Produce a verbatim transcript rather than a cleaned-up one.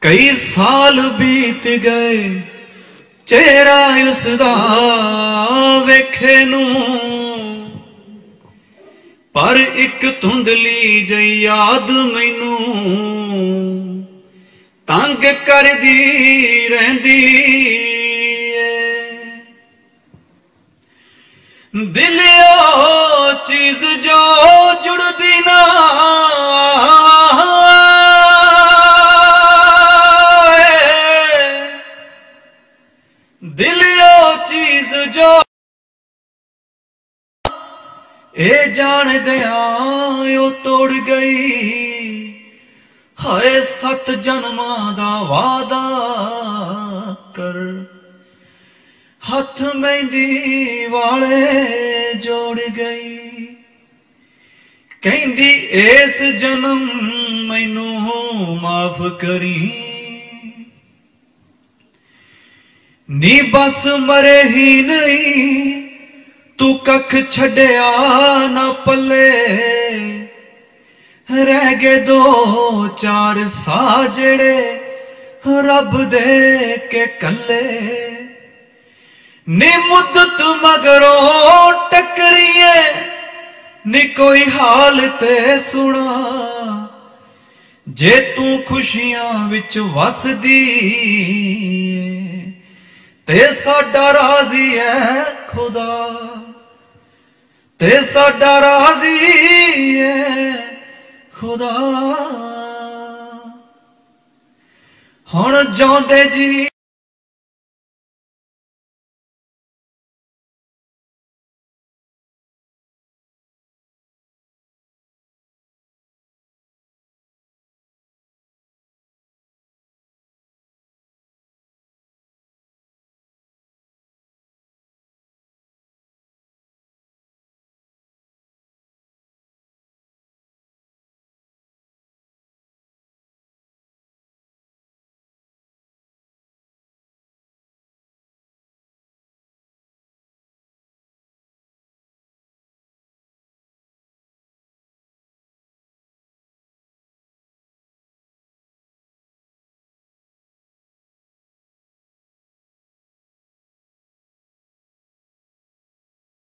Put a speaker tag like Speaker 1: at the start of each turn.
Speaker 1: कई साल बीत गए चेहरा उसदा वेखे नू, पर एक धुंधली जई याद मैनू तंग करदी रहिंदी है। दिल ओ चीज जो जुड़दी ना दिल ओ चीज जो ए जान दिया ओ तोड़ गई। हाय सत जन्मां दा वादा कर हथ मेहंदी वाले जोड़ गई। कहंदी इस जन्म मैनू माफ करी नी बस मरे ही नहीं तू कख छड़िया ना पले। रह गए दो चार सा जेड़े रब दे के कले। नी मुद्दत मगरों टकरिए नी कोई हाल ते सुना। जे तू खुशियां विच वसदी ते साडा राजी है खुदा, ते साडा राजी है खुदा। हुण जांदे जी